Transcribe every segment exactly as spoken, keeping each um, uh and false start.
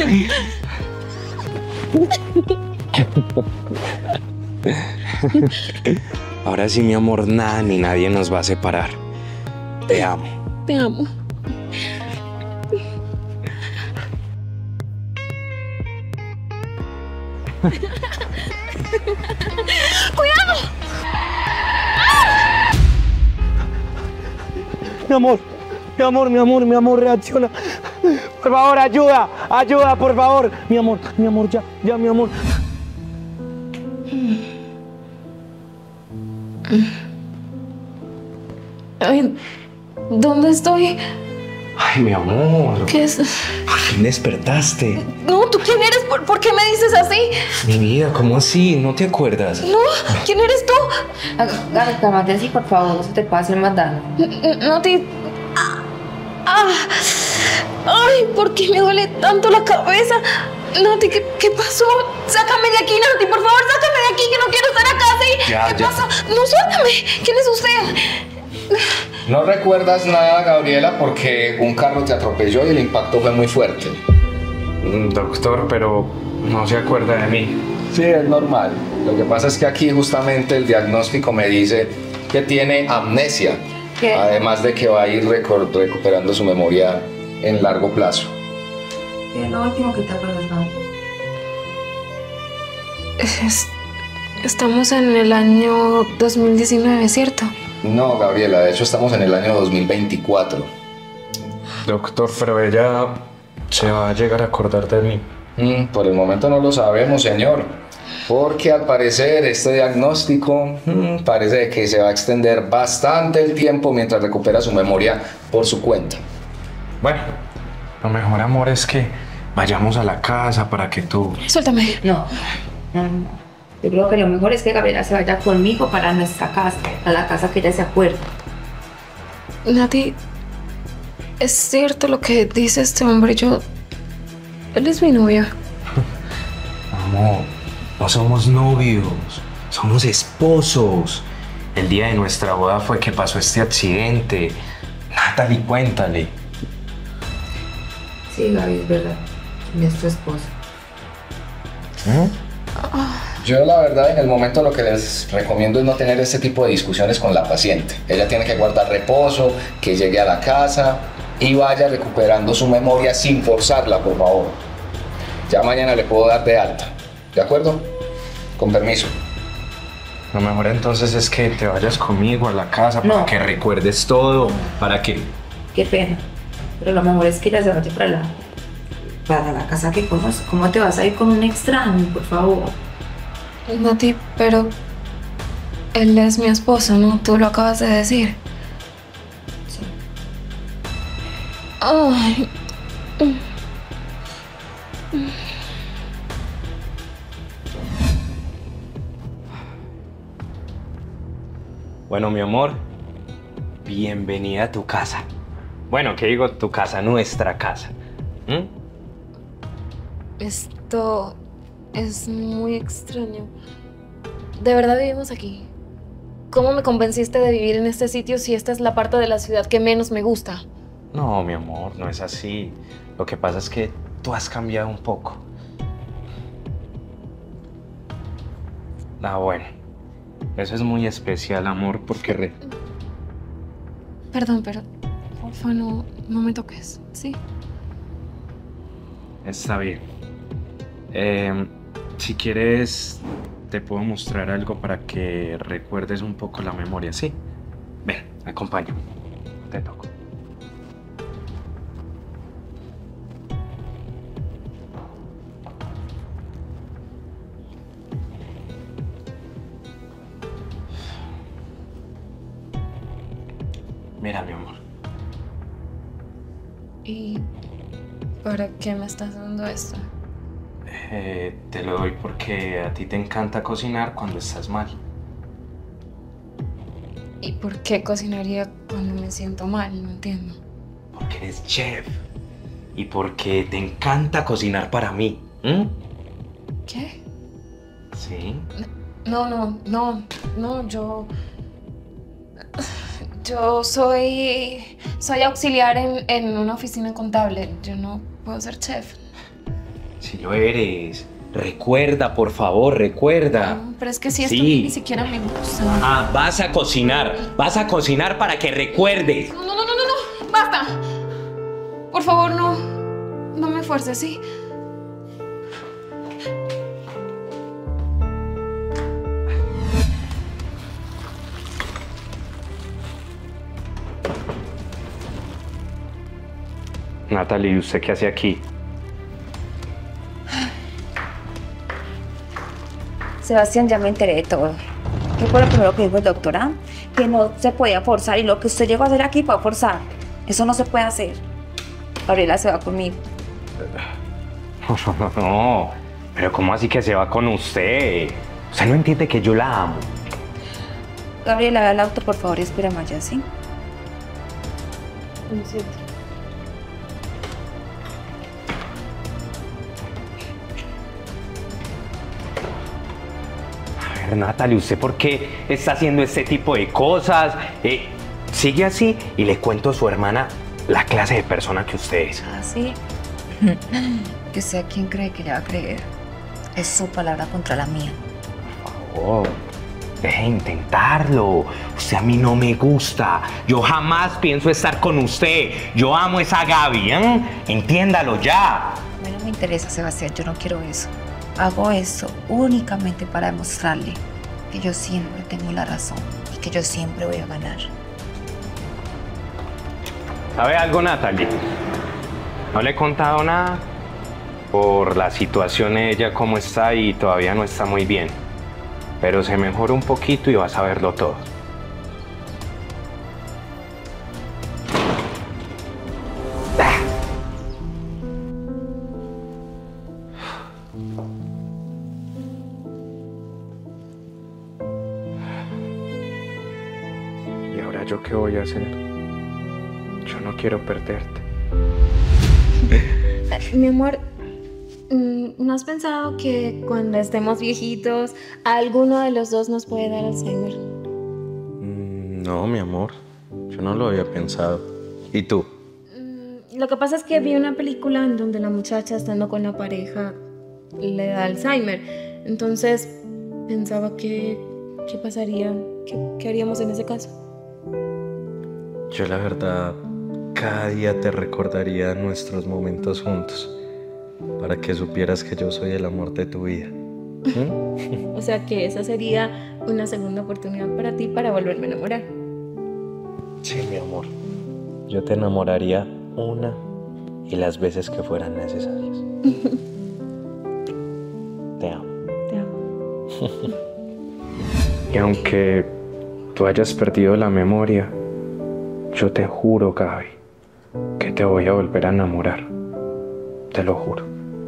Ahora sí, mi amor, nada ni nadie nos va a separar. Te amo. Te amo. ¡Cuidado! Mi amor, mi amor, mi amor, mi amor, reacciona. Por favor, ayuda, ayuda, por favor. Mi amor, mi amor, ya, ya, mi amor. Ay, ¿dónde estoy? Ay, mi amor. ¿Qué es? Ay, despertaste. No, ¿tú quién eres? ¿Por, ¿por qué me dices así? Mi vida, ¿cómo así? ¿No te acuerdas? No, ¿quién eres tú? Gaby, cálmate así, por favor, no se te puede hacer más daño. No te... Ah, ah. Ay, ¿por qué me duele tanto la cabeza? Nati, ¿qué, ¿qué pasó? Sácame de aquí, Nati, por favor, sácame de aquí, que no quiero estar acá, ¿sí? Ya, ¿Qué ya. pasa? No, suéltame. ¿Quién es usted? No recuerdas nada, Gabriela, porque un carro te atropelló y el impacto fue muy fuerte. Doctor, pero no se acuerda de mí. Sí, es normal. Lo que pasa es que aquí justamente el diagnóstico me dice que tiene amnesia. ¿Qué? Además de que va a ir recu- recuperando su memoria en largo plazo. ¿Qué es lo último que te acuerdas, Gaby? Es- estamos en el año dos mil diecinueve, ¿cierto? No, Gabriela, de hecho estamos en el año dos mil veinticuatro. Doctor, pero ella se va a llegar a acordar de mí. Mm, por el momento no lo sabemos, señor. Porque al parecer este diagnóstico mm, parece que se va a extender bastante el tiempo mientras recupera su memoria por su cuenta. Bueno, lo mejor, amor, es que vayamos a la casa para que tú... Suéltame. No, no, no. Yo creo que lo mejor es que Gabriela se vaya conmigo para nuestra casa, a la casa que ella se acuerda. Nati, es cierto lo que dice este hombre. Yo... Él es mi novio. Amor, no somos novios, somos esposos. El día de nuestra boda fue que pasó este accidente. Natalie, cuéntale. Sí, Gaby, es verdad. Y es tu esposa. ¿Eh? Yo la verdad en el momento lo que les recomiendo es no tener este tipo de discusiones con la paciente. Ella tiene que guardar reposo, que llegue a la casa y vaya recuperando su memoria sin forzarla, por favor. Ya mañana le puedo dar de alta, ¿de acuerdo? Con permiso. Lo mejor entonces es que te vayas conmigo a la casa para No. que recuerdes todo, para que... Qué pena. Pero lo mejor es que ella se vaya para la, para la casa que conoce. ¿Cómo te vas a ir con un extraño, por favor? Nati, pero... Él es mi esposo, ¿no? Tú lo acabas de decir. Sí. Ay... Bueno, mi amor, bienvenida a tu casa. Bueno, ¿qué digo? Tu casa, nuestra casa. ¿Mm? Esto es muy extraño. ¿De verdad vivimos aquí? ¿Cómo me convenciste de vivir en este sitio si esta es la parte de la ciudad que menos me gusta? No, mi amor, no es así. Lo que pasa es que tú has cambiado un poco. Ah, bueno. Eso es muy especial, amor, porque... Re... Perdón, pero porfa no, no me toques, ¿sí? Está bien. Eh, si quieres, te puedo mostrar algo para que recuerdes un poco la memoria, ¿sí? Ven, acompáñame. Te toco. Mira, mi amor. ¿Y para qué me estás dando esto? Eh, te lo doy porque a ti te encanta cocinar cuando estás mal. ¿Y por qué cocinaría cuando me siento mal? No entiendo. Porque eres chef. Y porque te encanta cocinar para mí. ¿Mm? ¿Qué? Sí. No, no, no, no, yo... Yo soy... Soy auxiliar en, en una oficina contable. Yo no puedo ser chef. Si lo eres. Recuerda, por favor, recuerda. No, pero es que si esto Sí. ni siquiera me gusta. Ah, vas a cocinar. Vas a cocinar para que recuerdes. No, no, no, no, no, no. Basta. Por favor, no. No me fuerces, ¿sí? Natalie, ¿usted qué hace aquí? Sebastián, ya me enteré de todo. ¿Qué fue lo primero que dijo el doctor? ¿Ah? Que no se podía forzar y lo que usted llegó a hacer aquí fue a forzar. Eso no se puede hacer. Gabriela se va conmigo. No, no, no. Pero ¿cómo así que se va con usted? Usted no entiende que yo la amo. Gabriela, ve al auto, por favor, y espérame allá, ¿sí? Lo siento. A ver, Natalie, ¿usted por qué está haciendo este tipo de cosas? Eh, sigue así y le cuento a su hermana la clase de persona que usted es. ¿Ah, sí? Que usted a quién cree que le va a creer. Es su palabra contra la mía. Por favor, deje de intentarlo. Usted a mí no me gusta. Yo jamás pienso estar con usted. Yo amo a esa Gaby, ¿eh? Entiéndalo ya. A mí no me interesa, Sebastián, yo no quiero eso. Hago esto únicamente para demostrarle que yo siempre tengo la razón y que yo siempre voy a ganar. ¿Sabe algo, Natalie? No le he contado nada por la situación de ella, cómo está y todavía no está muy bien. Pero se mejora un poquito y vas a verlo todo. ¿Y ahora yo qué voy a hacer? Yo no quiero perderte. Mi amor, ¿no has pensado que cuando estemos viejitos, a alguno de los dos nos puede dar Alzheimer? No, mi amor, yo no lo había pensado. ¿Y tú? Lo que pasa es que vi una película en donde la muchacha, estando con la pareja, le da Alzheimer. Entonces pensaba que, ¿qué pasaría? ¿Qué, qué haríamos en ese caso? Yo la verdad, cada día te recordaría nuestros momentos juntos, para que supieras que yo soy el amor de tu vida. ¿Mm? O sea que esa sería una segunda oportunidad para ti para volverme a enamorar. Sí, mi amor. Yo te enamoraría una y las veces que fueran necesarias. Te amo. Te amo. Y aunque tú hayas perdido la memoria, yo te juro, Gaby, que te voy a volver a enamorar. Te lo juro.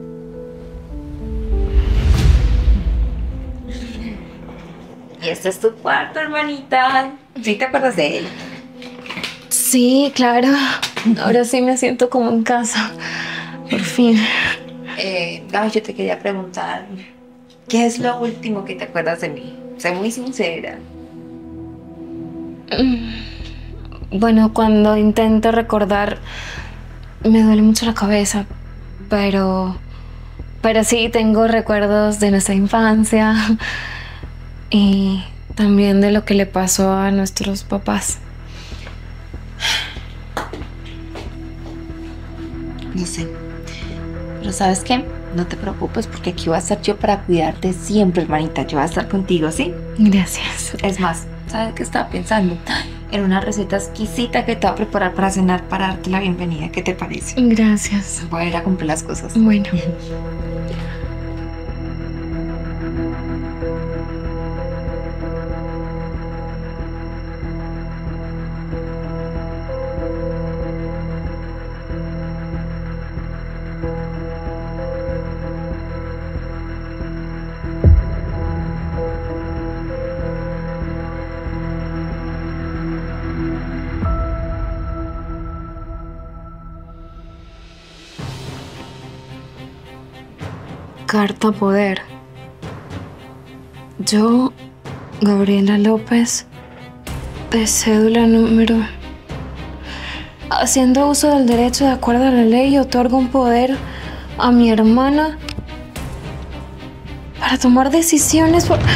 Y este es tu cuarto, hermanita. ¿Sí te acuerdas de él? Sí, claro. Ahora sí me siento como en casa. Por fin. Eh, Gaby, yo te quería preguntar, ¿qué es lo último que te acuerdas de mí? Sé muy sincera. Bueno, cuando intento recordar, me duele mucho la cabeza, pero, pero sí tengo recuerdos de nuestra infancia y también de lo que le pasó a nuestros papás. No sé. Pero ¿sabes qué? No te preocupes porque aquí voy a estar yo para cuidarte siempre, hermanita. Yo voy a estar contigo, ¿sí? Gracias. Es más, ¿sabes qué estaba pensando? En una receta exquisita que te voy a preparar para cenar, para darte la bienvenida. ¿Qué te parece? Gracias. Voy a ir a comprar las cosas. Bueno. Carta poder. Yo, Gabriela López, de cédula número... Haciendo uso del derecho de acuerdo a la ley, otorgo un poder a mi hermana para tomar decisiones por...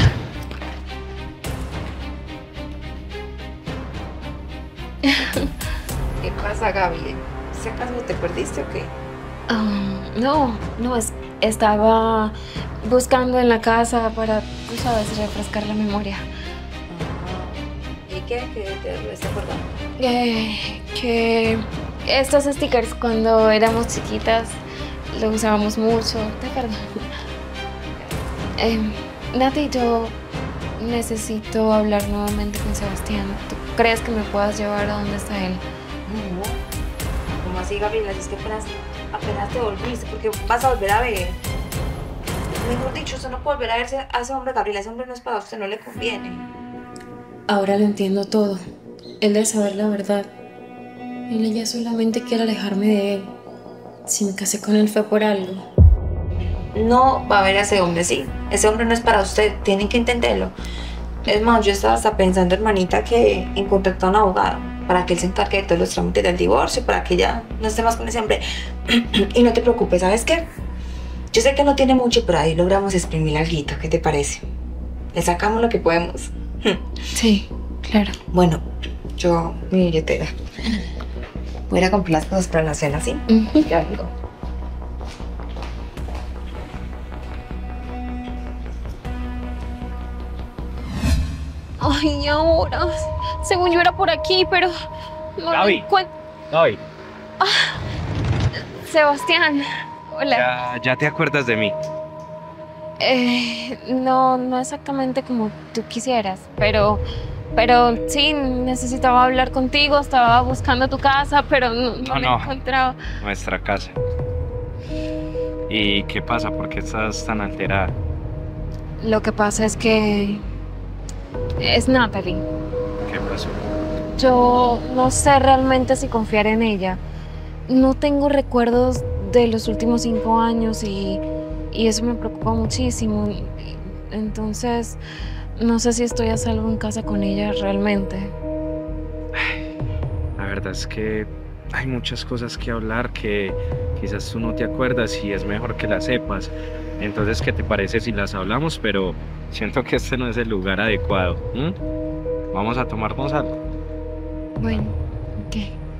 ¿Qué pasa, Gaby? ¿Si acaso te perdiste o qué? Um, no, no, es, estaba buscando en la casa para, tú sabes, refrescar la memoria. Ah, ¿y qué? ¿Qué te estás acordando? Eh, que estos stickers cuando éramos chiquitas los usábamos mucho, ¿te acuerdas? Eh, Nati, yo necesito hablar nuevamente con Sebastián. ¿Tú crees que me puedas llevar a donde está él? No. ¿Cómo así, Gabriela? Si es que apenas, apenas te volviste, porque vas a volver a ver. Mejor dicho, usted no puede volver a verse a ese hombre, Gabriela. Ese hombre no es para usted, no le conviene. Ahora lo entiendo todo. Él debe saber la verdad. Él ella solamente quiere alejarme de él. Si me casé con él fue por algo. No va a ver a ese hombre, sí. Ese hombre no es para usted, tienen que entenderlo. Es más, yo estaba hasta pensando, hermanita, que en contratar a un abogado para que él se encargue de todos los trámites del divorcio, para que ya no esté más con ese hombre. Y no te preocupes, ¿sabes qué? Yo sé que no tiene mucho, pero ahí logramos exprimir alguito. ¿Qué te parece? Le sacamos lo que podemos. Sí, claro. Bueno, yo, mi billetera. Voy a ir a comprar las cosas para la cena, ¿sí? Uh-huh. Ya vengo. Ay, ahora. Según yo era por aquí, pero no lo Gaby. encuentro. Gaby, Sebastián, hola. ya, ya te acuerdas de mí. Eh, no, no exactamente como tú quisieras, pero, pero sí, necesitaba hablar contigo, estaba buscando tu casa, pero no, no, No, la no. encontraba. Nuestra casa. ¿Y qué pasa? ¿Por qué estás tan alterada? Lo que pasa es que es Natalie. ¿Qué pasó? Yo no sé realmente si confiar en ella. No tengo recuerdos de los últimos cinco años y, y eso me preocupa muchísimo. Entonces, no sé si estoy a salvo en casa con ella realmente. La verdad es que hay muchas cosas que hablar que quizás tú no te acuerdas y es mejor que las sepas. Entonces, ¿qué te parece si las hablamos? Pero siento que este no es el lugar adecuado. ¿Mm? Vamos a tomarnos algo. Bueno, ok.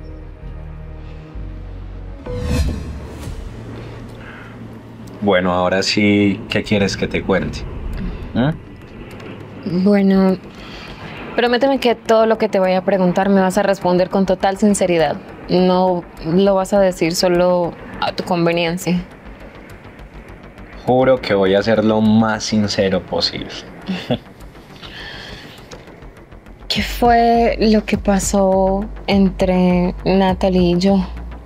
Bueno, ahora sí, ¿qué quieres que te cuente? ¿Eh? Bueno, prométeme que todo lo que te vaya a preguntar me vas a responder con total sinceridad. No lo vas a decir solo a tu conveniencia. Juro que voy a ser lo más sincero posible. ¿Qué fue lo que pasó entre Natalie y yo?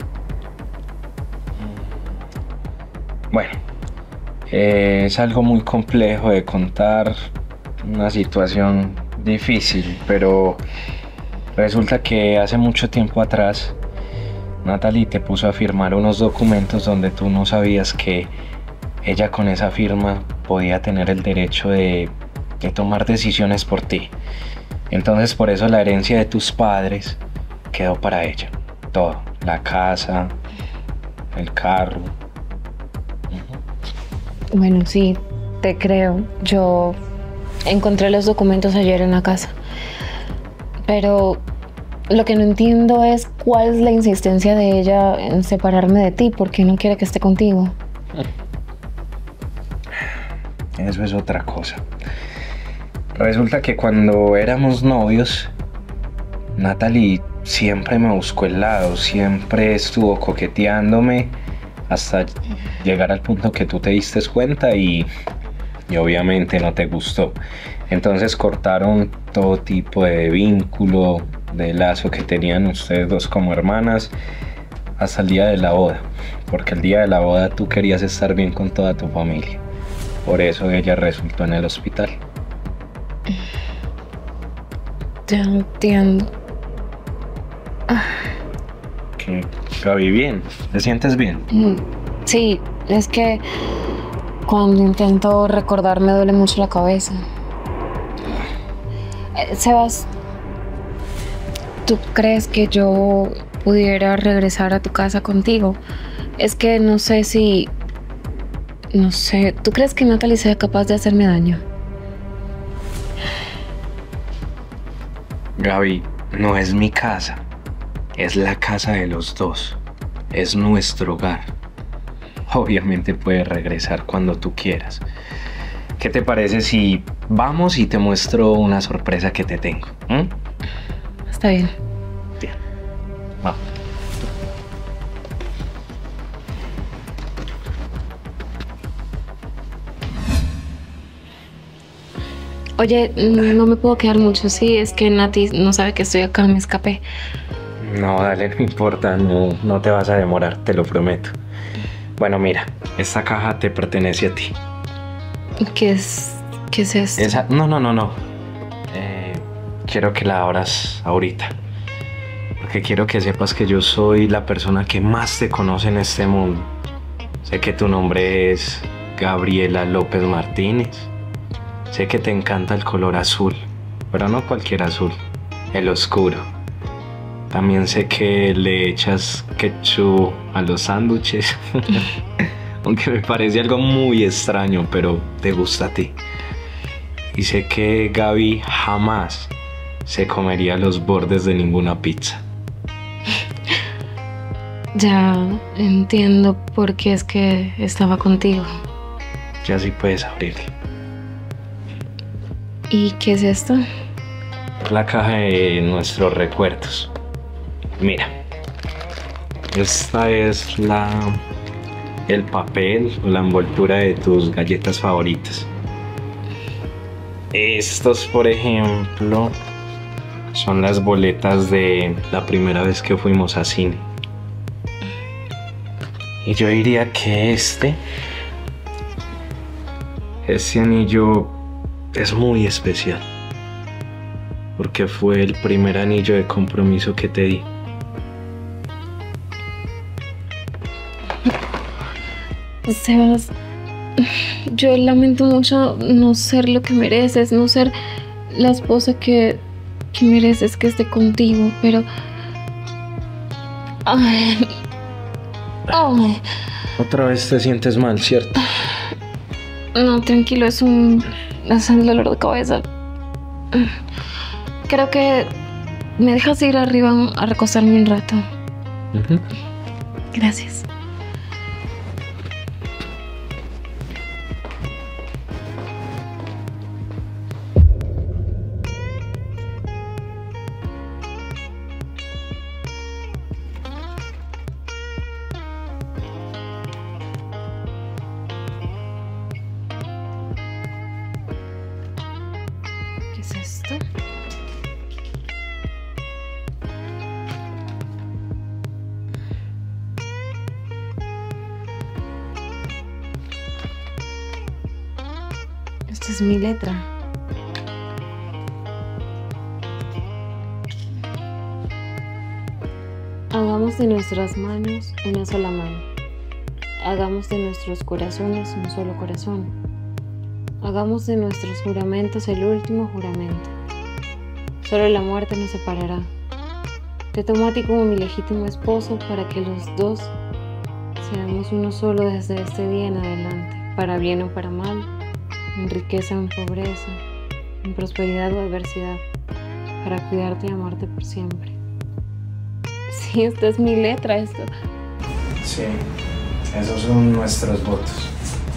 Bueno, eh, es algo muy complejo de contar, una situación difícil, pero resulta que hace mucho tiempo atrás Natalie te puso a firmar unos documentos donde tú no sabías que ella con esa firma podía tener el derecho de, de tomar decisiones por ti. Entonces por eso la herencia de tus padres quedó para ella. Todo, la casa, el carro. Bueno, sí, te creo. Yo encontré los documentos ayer en la casa. Pero lo que no entiendo es cuál es la insistencia de ella en separarme de ti. ¿Por qué no quiere que esté contigo? Eso es otra cosa. Resulta que cuando éramos novios, Natalie siempre me buscó el lado, siempre estuvo coqueteándome hasta llegar al punto que tú te diste cuenta y, y obviamente no te gustó. Entonces cortaron todo tipo de vínculo, de lazo que tenían ustedes dos como hermanas hasta el día de la boda, porque el día de la boda tú querías estar bien con toda tu familia. Por eso ella resultó en el hospital. Ya entiendo. ¿Qué? Gaby, bien. ¿Te sientes bien? Sí, es que cuando intento recordar me duele mucho la cabeza. Eh, Sebas, ¿tú crees que yo pudiera regresar a tu casa contigo? Es que no sé si... No sé, ¿tú crees que Natalie sea capaz de hacerme daño? Gaby, no es mi casa. Es la casa de los dos. Es nuestro hogar. Obviamente puedes regresar cuando tú quieras. ¿Qué te parece si vamos y te muestro una sorpresa que te tengo? ¿Mm? Está bien. Bien. Vamos. Oye, no me puedo quedar mucho, sí, es que Nati no sabe que estoy acá, me escapé. No, dale, no importa, no, no te vas a demorar, te lo prometo. Bueno, mira, esta caja te pertenece a ti. ¿Qué es, qué es esto? Esa, no, no, no, no. Eh, quiero que la abras ahorita. Porque quiero que sepas que yo soy la persona que más te conoce en este mundo. Sé que tu nombre es Gabriela López Martínez. Sé que te encanta el color azul, pero no cualquier azul, el oscuro. También sé que le echas ketchup a los sándwiches, aunque me parece algo muy extraño, pero te gusta a ti. Y sé que Gaby jamás se comería los bordes de ninguna pizza. Ya entiendo por qué es que estaba contigo. Ya sí puedes abrirlo. ¿Y qué es esto? La caja de nuestros recuerdos. Mira, esta es la el papel o la envoltura de tus galletas favoritas. Estos, por ejemplo, son las boletas de la primera vez que fuimos a cine. Y yo diría que este, este anillo es muy especial, porque fue el primer anillo de compromiso que te di. Sebas, yo lamento mucho no ser lo que mereces, no ser la esposa que, que mereces que esté contigo, pero... Ay. Ay. Otra vez te sientes mal, ¿cierto? No, tranquilo, es un... es un dolor de cabeza. Creo que me dejas ir arriba a recostarme un rato. Uh-huh. Gracias. ¿Qué es esto? Esta es mi letra. Hagamos de nuestras manos una sola mano. Hagamos de nuestros corazones un solo corazón. Hagamos de nuestros juramentos el último juramento. Solo la muerte nos separará. Te tomo a ti como mi legítimo esposo para que los dos seamos uno solo desde este día en adelante, para bien o para mal, en riqueza o en pobreza, en prosperidad o adversidad, para cuidarte y amarte por siempre. Sí, esta es mi letra, esto. Sí, esos son nuestros votos.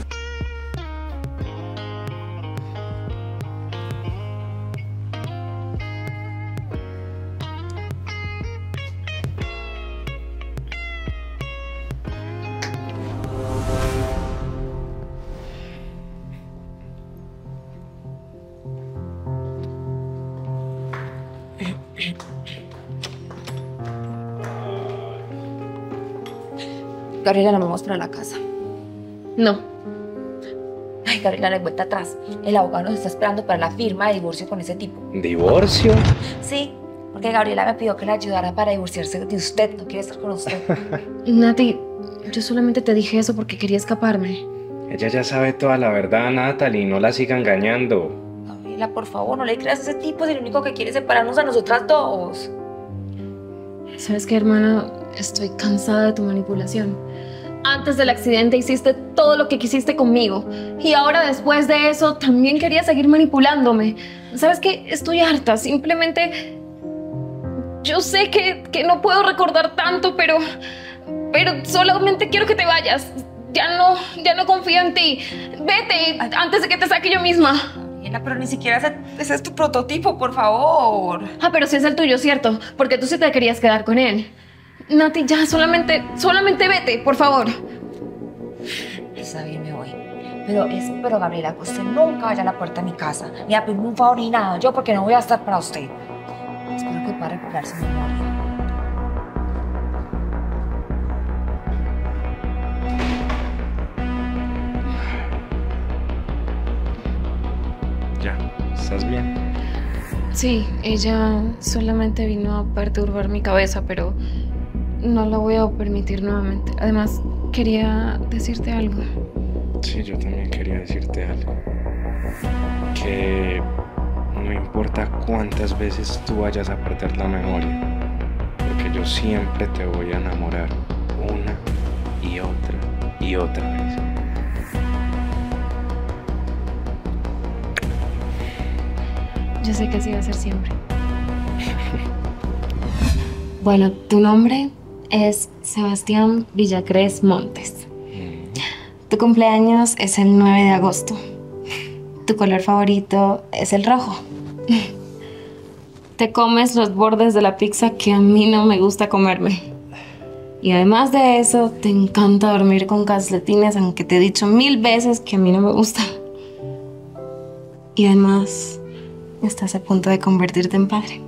Gabriela, nos vamos para la casa. No. Ay, Gabriela, no hay vuelta atrás. El abogado nos está esperando para la firma de divorcio con ese tipo. ¿Divorcio? Sí, porque Gabriela me pidió que la ayudara para divorciarse de usted. No quiere estar con usted. Nati, yo solamente te dije eso porque quería escaparme. Ella ya sabe toda la verdad, Natalie, no la siga engañando. Gabriela, por favor, no le creas a ese tipo, es el único que quiere separarnos a nosotras dos. ¿Sabes qué, hermana? Estoy cansada de tu manipulación. Antes del accidente hiciste todo lo que quisiste conmigo. Y ahora después de eso también querías seguir manipulándome. ¿Sabes qué? Estoy harta. Simplemente... Yo sé que, que no puedo recordar tanto, pero... Pero solamente quiero que te vayas. Ya no, ya no confío en ti. Vete antes de que te saque yo misma. Daniela, pero ni siquiera ese, ese es tu prototipo, por favor. Ah, pero sí es el tuyo, ¿cierto? Porque tú sí te querías quedar con él. Nati, ya, solamente, solamente vete, por favor. Está bien, me voy. Pero espero, Gabriela, que usted nunca vaya a la puerta de mi casa, ni a pedirme un favor ni nada. Yo, porque no voy a estar para usted. Espero que pueda recuperar su memoria. Ya, ¿estás bien? Sí, ella solamente vino a perturbar mi cabeza, pero no lo voy a permitir nuevamente. Además, quería decirte algo. Sí, yo también quería decirte algo. Que no importa cuántas veces tú vayas a perder la memoria, porque yo siempre te voy a enamorar una y otra y otra vez. Yo sé que así va a ser siempre. Bueno, tu nombre es Sebastián Villacrés Montes. Tu cumpleaños es el nueve de agosto. Tu color favorito es el rojo. Te comes los bordes de la pizza que a mí no me gusta comerme. Y además de eso, te encanta dormir con calcetines, aunque te he dicho mil veces que a mí no me gusta. Y además, estás a punto de convertirte en padre.